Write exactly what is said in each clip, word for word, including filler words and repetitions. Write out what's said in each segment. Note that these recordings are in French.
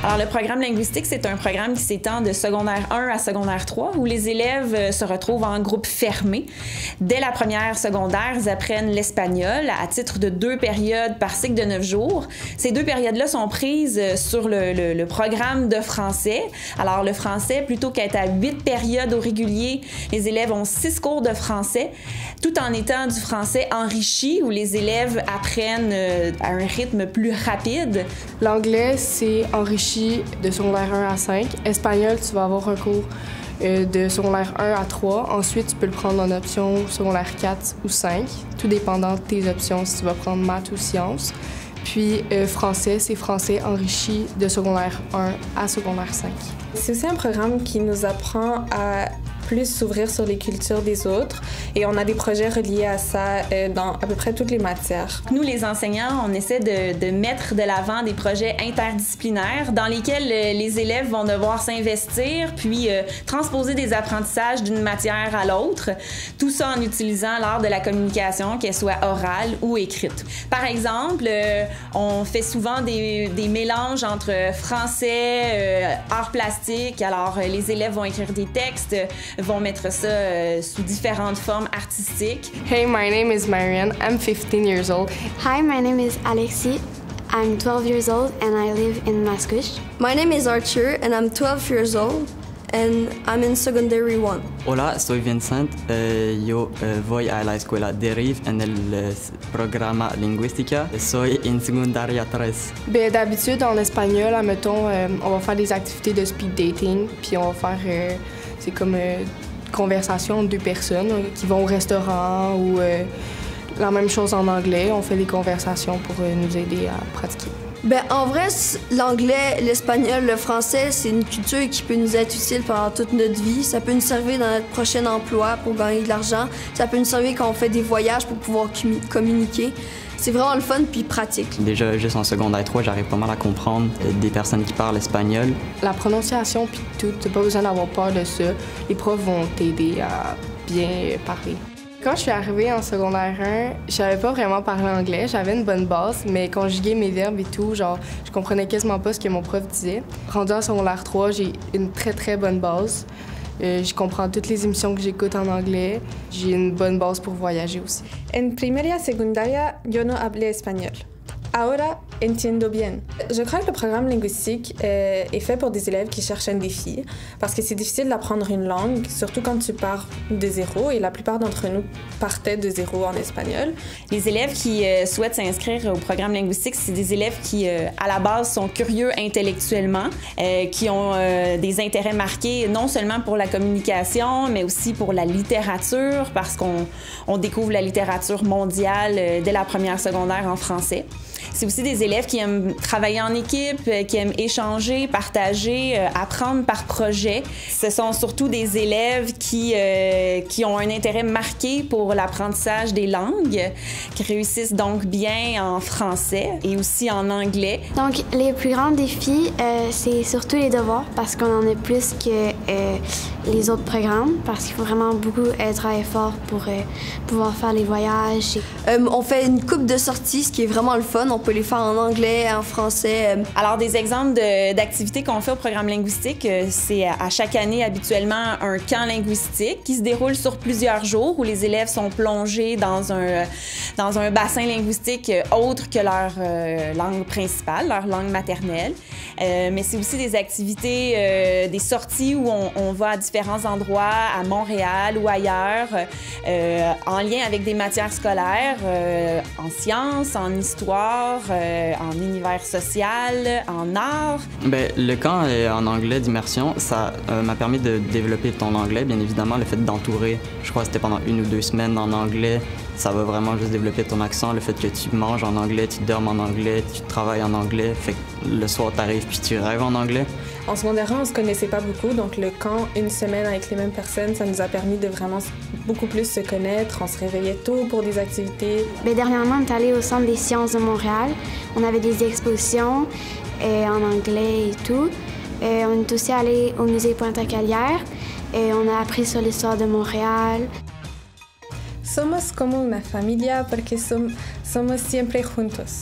Alors, le programme linguistique, c'est un programme qui s'étend de secondaire un à secondaire trois, où les élèves se retrouvent en groupe fermé. Dès la première secondaire, ils apprennent l'espagnol à titre de deux périodes par cycle de neuf jours. Ces deux périodes-là sont prises sur le, le, le programme de français. Alors, le français, plutôt qu'être à huit périodes au régulier, les élèves ont six cours de français, tout en étant du français enrichi, où les élèves apprennent à un rythme plus rapide. L'anglais, c'est enrichi de secondaire un à cinq. Espagnol, tu vas avoir un cours euh, de secondaire un à trois. Ensuite, tu peux le prendre en option secondaire quatre ou cinq, tout dépendant de tes options, si tu vas prendre maths ou sciences. Puis euh, français, c'est français enrichi de secondaire un à secondaire cinq. C'est aussi un programme qui nous apprend à plus s'ouvrir sur les cultures des autres et on a des projets reliés à ça euh, dans à peu près toutes les matières. Nous, les enseignants, on essaie de, de mettre de l'avant des projets interdisciplinaires dans lesquels euh, les élèves vont devoir s'investir puis euh, transposer des apprentissages d'une matière à l'autre, tout ça en utilisant l'art de la communication, qu'elle soit orale ou écrite. Par exemple, euh, on fait souvent des, des mélanges entre français, euh, art plastique, alors euh, les élèves vont écrire des textes, vont mettre ça euh, sous différentes formes artistiques. Hey, my name is Marianne. I'm fifteen years old. Hi, my name is Alexi. I'm twelve years old and I live in Mascouche. My name is Archer and I'm twelve years old and I'm in secondary one. Hola, soy Vincent. Uh, yo uh, voy a la escuela Derive en el uh, programa lingüística. Soy en secundaria tres. Ben, d'habitude, en espagnol, admettons, euh, on va faire des activités de speed dating, puis on va faire, euh, c'est comme euh, conversation entre deux personnes euh, qui vont au restaurant ou euh, la même chose en anglais. On fait des conversations pour euh, nous aider à pratiquer. Ben, en vrai, l'anglais, l'espagnol, le français, c'est une culture qui peut nous être utile pendant toute notre vie. Ça peut nous servir dans notre prochain emploi pour gagner de l'argent. Ça peut nous servir quand on fait des voyages pour pouvoir communiquer. C'est vraiment le fun puis pratique. Déjà, juste en secondaire trois, j'arrive pas mal à comprendre des personnes qui parlent espagnol. La prononciation puis tout, t'as pas besoin d'avoir peur de ça. Les profs vont t'aider à bien parler. Quand je suis arrivée en secondaire un, je savais pas vraiment parler anglais. J'avais une bonne base, mais conjuguer mes verbes et tout, genre, je comprenais quasiment pas ce que mon prof disait. Rendu en secondaire trois, j'ai une très, très bonne base. Euh, je comprends toutes les émissions que j'écoute en anglais. J'ai une bonne base pour voyager aussi. En primaria secundaria, yo no hablé español. Ahora entiendo bien. Je crois que le programme linguistique euh, est fait pour des élèves qui cherchent un défi, parce que c'est difficile d'apprendre une langue, surtout quand tu pars de zéro, et la plupart d'entre nous partaient de zéro en espagnol. Les élèves qui euh, souhaitent s'inscrire au programme linguistique, c'est des élèves qui, euh, à la base, sont curieux intellectuellement, euh, qui ont euh, des intérêts marqués non seulement pour la communication, mais aussi pour la littérature, parce qu'on on découvre la littérature mondiale euh, dès la première secondaire en français. C'est aussi des élèves qui aiment travailler en équipe, qui aiment échanger, partager, euh, apprendre par projet. Ce sont surtout des élèves qui, euh, qui ont un intérêt marqué pour l'apprentissage des langues, qui réussissent donc bien en français et aussi en anglais. Donc, les plus grands défis, euh, c'est surtout les devoirs, parce qu'on en a plus que euh, les autres programmes, parce qu'il faut vraiment beaucoup euh, travailler fort pour euh, pouvoir faire les voyages. Euh, on fait une couple de sorties, ce qui est vraiment le fun. On peut les faire en anglais, en français. Alors, des exemples d'activités qu'on fait au programme linguistique, c'est à chaque année habituellement un camp linguistique qui se déroule sur plusieurs jours où les élèves sont plongés dans un, dans un bassin linguistique autre que leur euh, langue principale, leur langue maternelle. Euh, mais c'est aussi des activités, euh, des sorties où on, on va à différents endroits, à Montréal ou ailleurs, euh, en lien avec des matières scolaires, euh, en sciences, en histoire, euh, en univers social, en art. Bien, le camp euh, en anglais d'immersion, ça euh, m'a permis de développer ton anglais. Bien évidemment, le fait d'entourer, je crois que c'était pendant une ou deux semaines en anglais, ça va vraiment juste développer ton accent. Le fait que tu manges en anglais, tu dormes en anglais, tu travailles en anglais, fait que le soir t'arrives puis tu rêves en anglais. En secondaire un, on se connaissait pas beaucoup, donc le camp, une semaine avec les mêmes personnes, ça nous a permis de vraiment beaucoup plus se connaître. On se réveillait tôt pour des activités. Bien, dernièrement, on est allé au Centre des sciences de Montréal. On avait des expositions euh, en anglais et tout. Euh, on est aussi allé au musée Pointe-à-Calière et on a appris sur l'histoire de Montréal. Somos como una familia porque som, somos siempre juntos.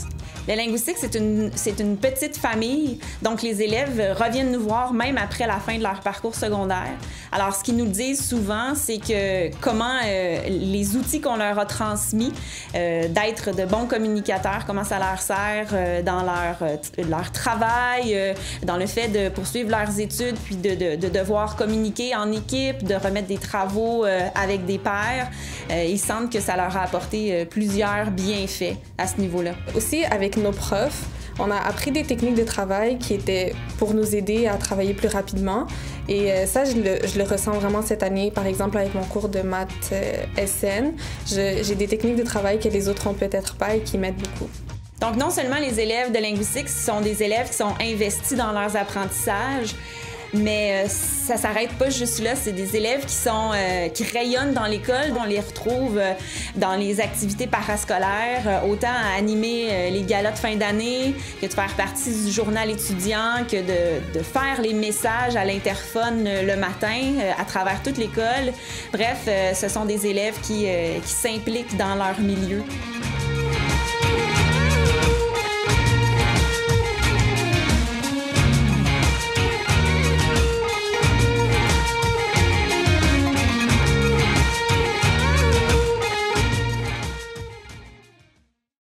Le linguistique, c'est une, c'est une petite famille, donc les élèves reviennent nous voir même après la fin de leur parcours secondaire. Alors, ce qu'ils nous disent souvent, c'est que comment euh, les outils qu'on leur a transmis, euh, d'être de bons communicateurs, comment ça leur sert euh, dans leur, euh, leur travail, euh, dans le fait de poursuivre leurs études, puis de, de, de devoir communiquer en équipe, de remettre des travaux euh, avec des pairs. Euh, ils sentent que ça leur a apporté euh, plusieurs bienfaits à ce niveau-là. Aussi, avec nos profs, on a appris des techniques de travail qui étaient pour nous aider à travailler plus rapidement. Et euh, ça, je le, je le ressens vraiment cette année. Par exemple, avec mon cours de maths euh, S N, je, j'ai des techniques de travail que les autres ont peut-être pas et qui m'aident beaucoup. Donc, non seulement les élèves de linguistique sont des élèves qui sont investis dans leurs apprentissages, mais euh, ça s'arrête pas juste là. C'est des élèves qui sont euh, qui rayonnent dans l'école. On les retrouve euh, dans les activités parascolaires, euh, autant à animer euh, les galas de fin d'année que de faire partie du journal étudiant, que de, de faire les messages à l'interphone euh, le matin euh, à travers toute l'école. Bref, euh, ce sont des élèves qui, euh, qui s'impliquent dans leur milieu.